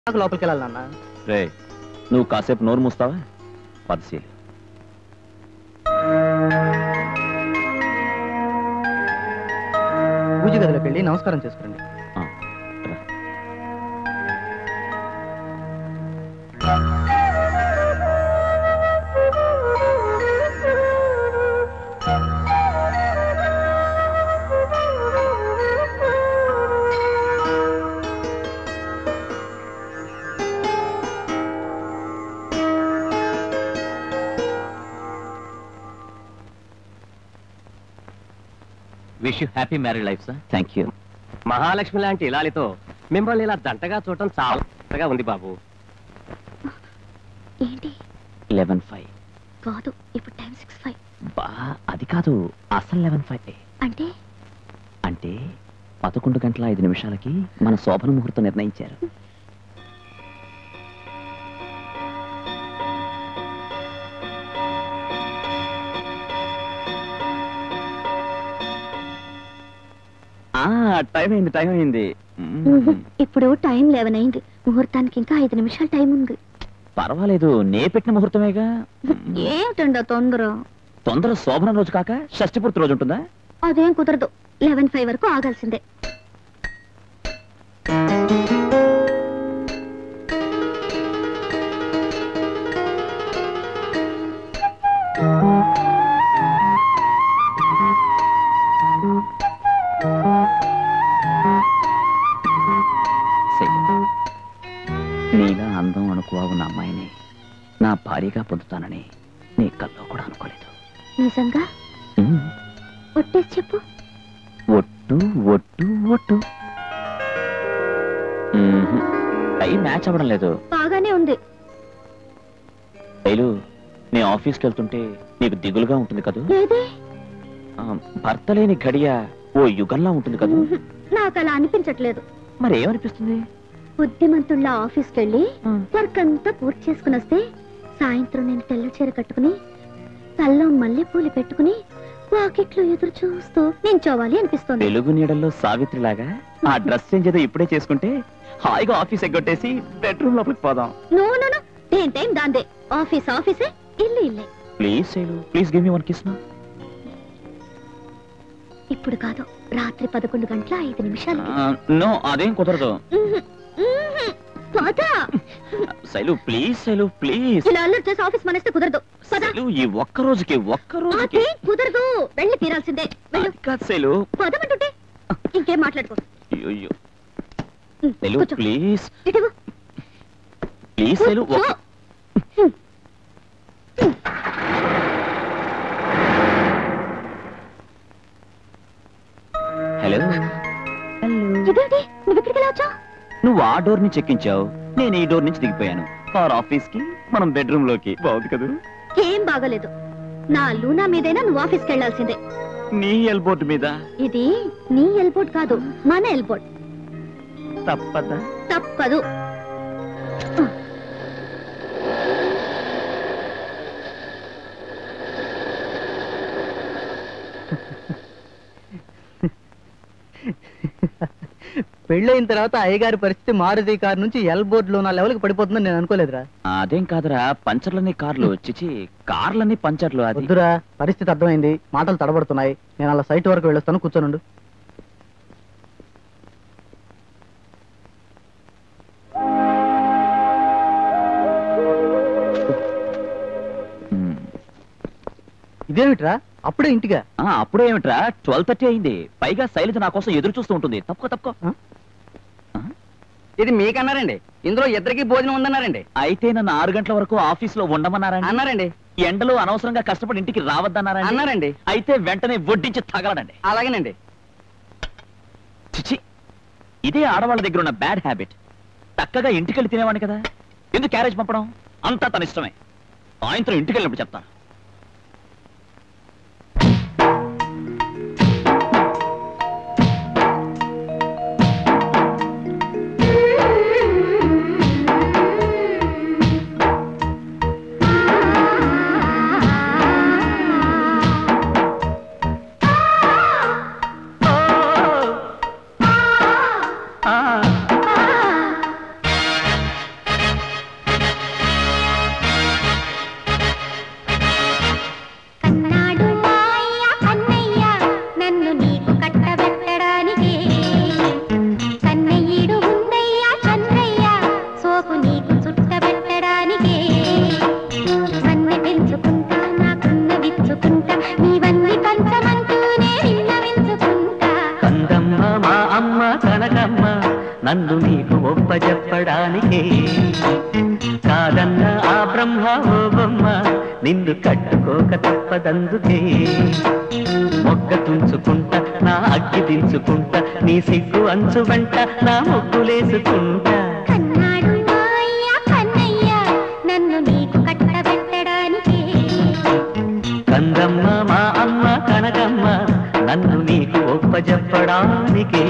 నాకు లోపలికి వెళ్ళాలి నాన్న. రే నువ్వు కాసేపు నోరు మూస్తావా? పదశీలి పూజ గదిలోకి వెళ్ళి నమస్కారం చేసుకోండి. Wish you happy married life sir. Thank you. Mahalakshmi లాంటి ఇలాలితో మిమ్మల్ని ఇలా దంటగా చూడటం చాలా ఉంది బాబు. ఏంటి 11:05 కాదు, ఇప్పుడు టైం 6:05. బా అది కాదు, అసలు 11:05 అంటే అంటే 11:05 మన శోభన ముహూర్తం నిర్ణయించారు. టైం అయింది. ఇప్పుడు టైం 11 అయింది. ముహూర్తానికి ఇంకా 5 నిమిషాలు టైం ఉంది. పర్వాలేదు, నే పెట్టిన ముహూర్తమేగా. ఏమిటండి తొందర శోభన రోజు కాక షష్ఠి పూర్తి రోజు ఉంటుందా? అదేం కుదరదు. 11:05 వరకు ఆగాల్సిందే. నీలా అందం అనుకువా ఉన్న అమ్మాయిని నా భార్యగా పొందుతానని నీ కల్లో కూడా అనుకోలేదు. నిజంగా ఒట్టేసి చెప్పు. ఒట్టు ఒట్టు ఒట్టు. టైం మ్యాచ్ అవ్వడం లేదు. బాగానే ఉంది. శైలు, నీ ఆఫీస్కి వెళ్తుంటే నీకు దిగులుగా ఉంటుంది కదూ? భర్త లేని గడియ ఓ యుగంలా ఉంటుంది కదూ? నాకు అలా అనిపించట్లేదు. మరి ఏమనిపిస్తుంది? బుద్ధిమంతుళ్ళ ఆఫీస్కి వెళ్ళి వర్క్ అంతా పూర్తి చేసుకుని వస్తే సాయంత్రం నేను తెల్ల చీర కట్టుకుని తల్లో మల్లెపూలు పెట్టుకుని వాకిట్లో ఎదురు చూస్తూ నించోవాలి అనిపిస్తుంది. తెలుగు నీడల్లో సావిత్రిలాగా ఆ డ్రెస్ చేంజ్ ఏదో ఇప్పుడే చేసుకుంటే హాయిగా ఆఫీస్ ఎగ్గొట్టేసి బెడ్రూమ్ లోపలికి పోదాం. నో నో నో, దేని టైం దాందే. ఆఫీసే, ఇల్లు ఇల్లే. Please Shailu, please give me one kiss. ఇప్పుడు కాదు, రాత్రి 11:05. నో, అదేం కుదరదు. Shailu please, Shailu please. ఇలా అల్లరి చేసి ఆఫీస్ మానేస్తే కుదరదు. ఈ ఒక్క రోజుకి కుదరదు, వెళ్ళి తీరాల్సిందే. కాదు శైలు, పదమంటుంటే ఇంకేం మాట్లాడుకో. Shailu please please. Shailu hello. ఇదేంటి, నువ్వు ఇక్కడికి ఎలా వచ్చావు? నువ్వు ఆ డోర్ నుంచి ఎక్కించావు, నేను ఈ డోర్ నుంచి దిగిపోయాను. కార్ ఆఫీస్ కి, మనం బెడ్రూమ్ లోకి. బాగుంది కదా? ఏం బాగలేదు. నా లూనా మీదైనా నువ్వు ఆఫీస్కి వెళ్లాల్సిందే. నీ ఎల్బోర్డ్ మీద. ఇది నీ ఎల్బోర్డ్ కాదు, మన ఎల్బోర్డ్. తప్పదా? తప్పదు. పెళ్ళైన తర్వాత అయ్యగారి పరిస్థితి మారుతి కారు నుంచి ఎల్బోర్డ్ లో నా లెవెల్కి పడిపోతుందని నేను అనుకోలేదురా. అదేం కాదురా, పంచర్లన్నీ కార్లు చిచి, కార్లన్నీ పంచర్లు. వద్దురా, పరిస్థితి అర్థమైంది. మాటలు తడబడుతున్నాయి. నేను అలా సైట్ వరకు వెళ్ళొస్తాను, కూర్చోనుండు. ఇదేమిట్రా, అప్పుడే ఇంటిగా? అప్పుడే ఏమిట్రా, 12:30 అయింది. పైగా శైలజ నా కోసం ఎదురు చూస్తూ ఉంటుంది. తప్పుకో. ఇది మీకన్నారండి, ఇందులో ఇద్దరికి భోజనం ఉందన్నారండి. అయితే నన్ను 6 గంటల వరకు ఆఫీస్ లో ఉండమన్నారండి. అన్నారండి. ఎండలో అనవసరంగా కష్టపడి ఇంటికి రావద్దన్నారండి. అన్నారండి. అయితే వెంటనే వడ్డించి తగలడండి. అలాగేనండి. చిచి, ఇదే ఆడవాళ్ళ దగ్గర ఉన్న బ్యాడ్ హ్యాబిట్. చక్కగా ఇంటికెళ్ళి తినేవాడిని కదా, ఎందుకు క్యారేజ్ పంపడం? అంతా తన ఇష్టమే. సాయంత్రం ఇంటికెళ్ళినప్పుడు చెప్తాను. నన్ను నీకు ఒప్పజెప్పడానికే కాదన్న ఆ బ్రహ్మ ఓ బొమ్మ నిన్ను కట్టుకోక తప్పదందుకే మొగ్గ తుంచుకుంటా నా అగ్గి దించుకుంటా నీ సిగ్గు అంచు వెంట నా ముగ్గులేసుకుంటా కన్నాడు మాయ కన్నయ్య నన్ను నీకు కట్టబెట్టడానికి కందమ్మ మా అమ్మ కనకమ్మ నన్ను నీకు ఒప్పజెప్పడానికి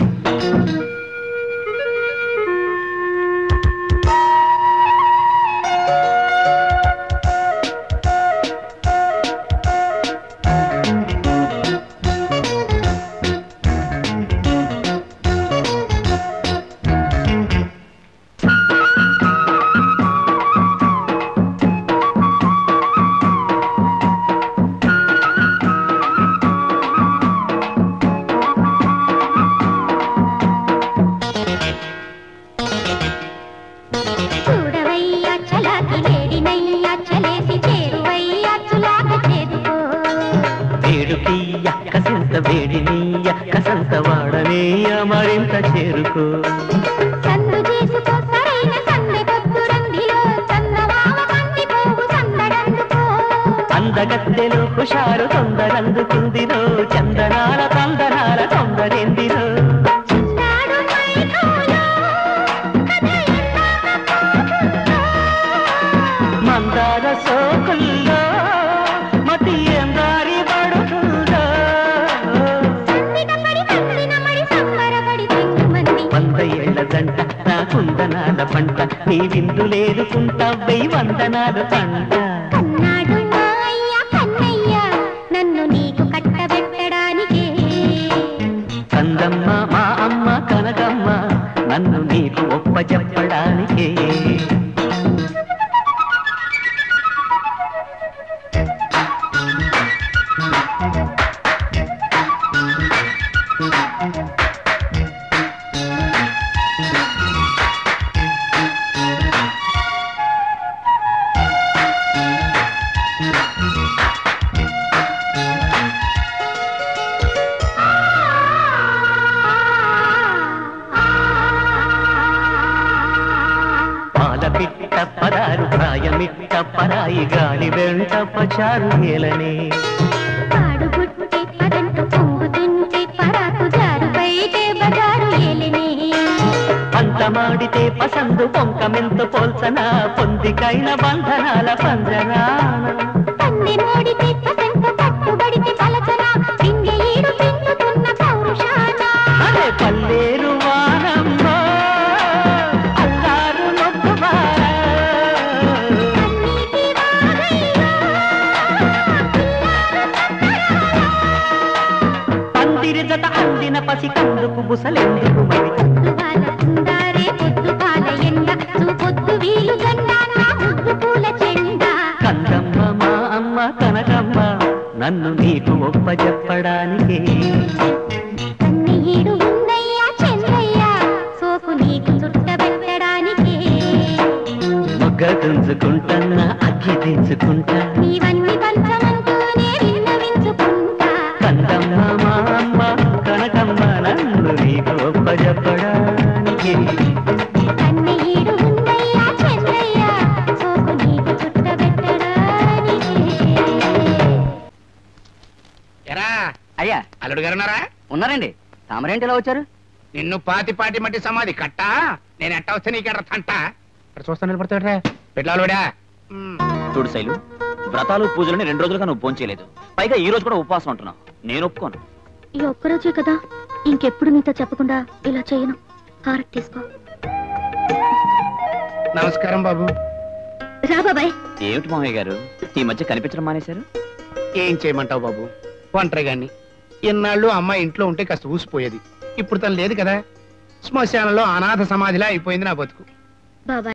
చూడవయ్యా చలాకి వేడినయ్యా చలేసి చేరువయ్యా చులాక చేదుకో వేడుకీయ కసంత వేడినీయ కసంత వాడనీయ మరింత చేరుకో సందు చేసుకో సరైన సందె పొద్దురందిలో చందమామ కంది పోగు సందడందుకో అందగత్తెలో హుషారు తొందరందుకుందిరో చందనాల తందనాల తొందరెందిరో చిన్నాడు మైకోలో కథ మందార సోకుల్లో మతి ఎందారి పడుతుందో సందినపడి సంబరపడి తెంగుమంది 100 ఏళ్ల జంట నా కుందనాల పంట నీ విందు లేదుకుంటా 1000 వందనాల పంట కన్నాడు మాయ కన్నయ్య నన్ను నీకు కట్టబెట్టడానికే కందమ్మ మా అమ్మ కనకమ్మ నన్ను నీకు ఒప్పజెప్పడానికే పాలపిట్ట పరారు ప్రాయమిట్ట పరాయి గాలి వెంట పచారు ఏలనే పాడు గుట్టి పదంటు పొంగుతుంటే పరాకు జారు బయటే బజారు ఏలినే పంతమాడితే పసందు పొంకమెంత పోల్చన పొందికైన బంధనాల పంజరాన పంది మోడితే పసంత పట్టుబడితే పలచన పిండి ఈడు పిండుతున్న పౌరుషాన అరే పల్లేరు వానమ్మ అల్లారు నొక్కువార అన్నిటి వాగయ్యా పందిరి జత అందిన పసి కందుకు బుసలెందుకు మరి పొద్దువాల కుందారే పొద్దుపాల ఎండ పొద్దు వీలు గండ నా ముద్దు పూల చెండ కందమ్మ మా అమ్మ కనకమ్మ నన్ను నీకు ఒప్పజెప్పడానికి కన్నీడు ఉందయ్యా చెందయ్యా సోకు నీకు చుట్టబెట్టడానికి మొగ్గ తుంచుకుంటా అగ్గి దించుకుంటా నీవన్నీ పంచమంటూనే విన్నవించుకుంటా కందమ్మ మా అమ్మ కనకమ్మ నన్ను నీకు ఒప్పజెప్పడానికి కన్నీడు ఉందయ్యా చెందయ్యా సోకు నీకు చుట్టబెట్టడానికి ఎరా అయ్యా అల్లుడు గారున్నారా? ఉన్నారండి తామరేంటి ఎలా వచ్చారు? నిన్ను పాటి మట్టి సమాధి కట్టా నేను ఎట్ట వస్తే నీకెట్ట తంట ఇక్కడ చూస్తా నిలబడతాడరా పెట్లాలుడా చూడు శైలు, వ్రతాలు పూజలని 2 రోజులుగా నువ్వు భోంచేయలేదు. పైగా ఈ రోజు కూడా ఉపవాసం ఉంటున్నావు. నేను ఒప్పుకోను. ఈ ఒక్కరోజే కదా ఇంకెప్పుడు నీతో చెప్పకుండా ఇలా చేయను. హారతి తీసుకో. నమస్కారం బాబు. రా బాబాయ్. ఏమిటి మామయ్య గారు ఈ మధ్య కనిపించడం మానేశారు? ఏం చేయమంటావు బాబు, ఒంటరిగాన్ని. ఎన్నాళ్ళు అమ్మాయి ఇంట్లో ఉంటే కాస్త ఊసిపోయేది. ఇప్పుడు తను లేదు కదా, శ్మశానంలో అనాథ సమాధిలా అయిపోయింది నా బతుకు. బాబాయ్